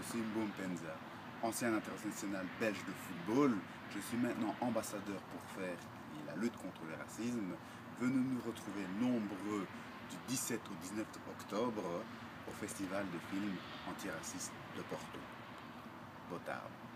je suis Mboumpenza, ancien international belge de football. Je suis maintenant ambassadeur pour faire la lutte contre le racisme. Venez nous retrouver nombreux du 17 au 19 octobre au Festival de films antiracistes de Porto. Botarde.